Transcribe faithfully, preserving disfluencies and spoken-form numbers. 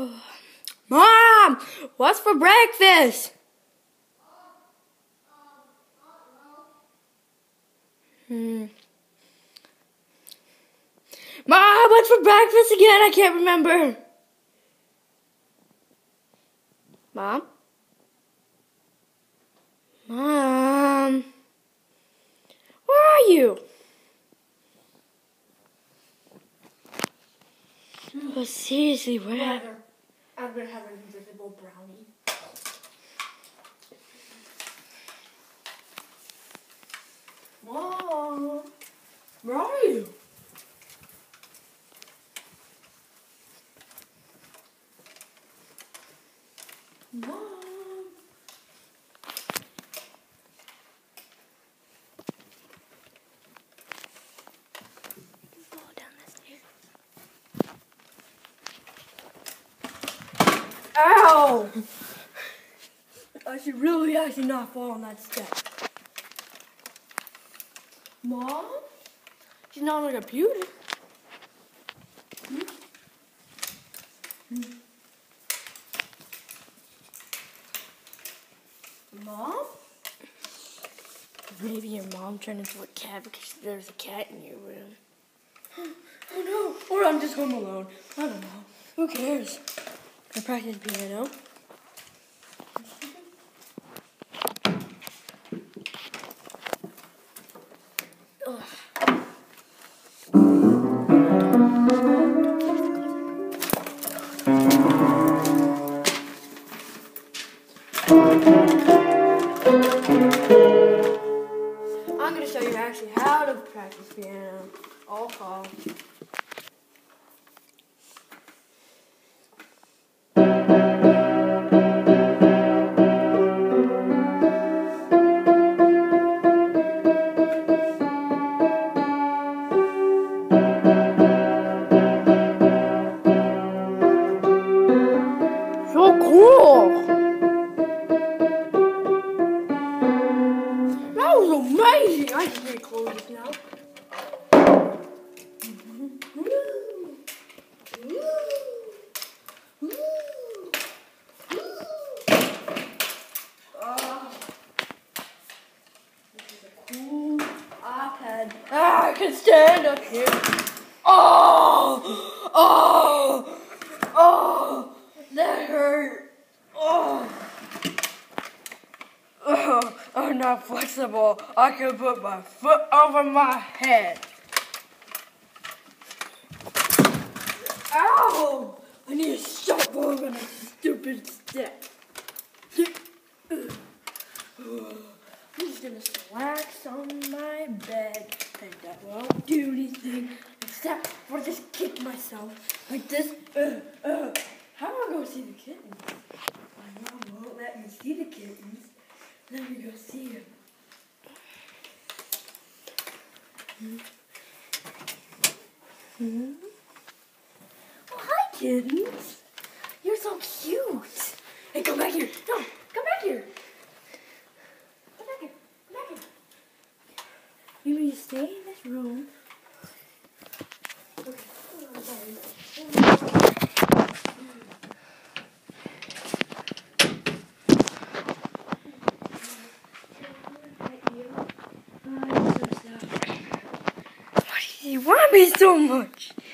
Mom, what's for breakfast? Hmm. Mom, what's for breakfast again? I can't remember. Mom? Mom? Where are you? Oh, seriously, where? Brother, I'm gonna have an invisible brownie. Mom, where are you? Mom. Go down the stairs. Ow! I should really actually not fall on that step. Mom? She's not on the computer. Hmm? Hmm. Mom? Maybe your mom turned into a cat because there's a cat in your room. Oh no, or I'm just home alone. I don't know. Who cares? I practice piano. Ugh. I'm going to show you actually how to practice piano. All calm. So cool! That was amazing! I can get close now. Ah, this is a cool iPad. Ah, I can stand up here. Oh! Oh! Oh! That hurt. Oh! Oh, I'm not flexible. I can put my foot over my head. Ow! I need to stop falling on a stupid step. I'm just gonna relax on my bed, and that won't do anything except for just kick myself like this. Uh, uh. How do I go see the kittens? My mom won't let me see the kittens. Let me go see them. Hmm? Hmm? Oh, hi, kittens. You're so cute. Hey, come back here. No, come back here. Come back here. Come back here. You need to stay in this room. Okay. Oh, I'm sorry. Why do you want me so much?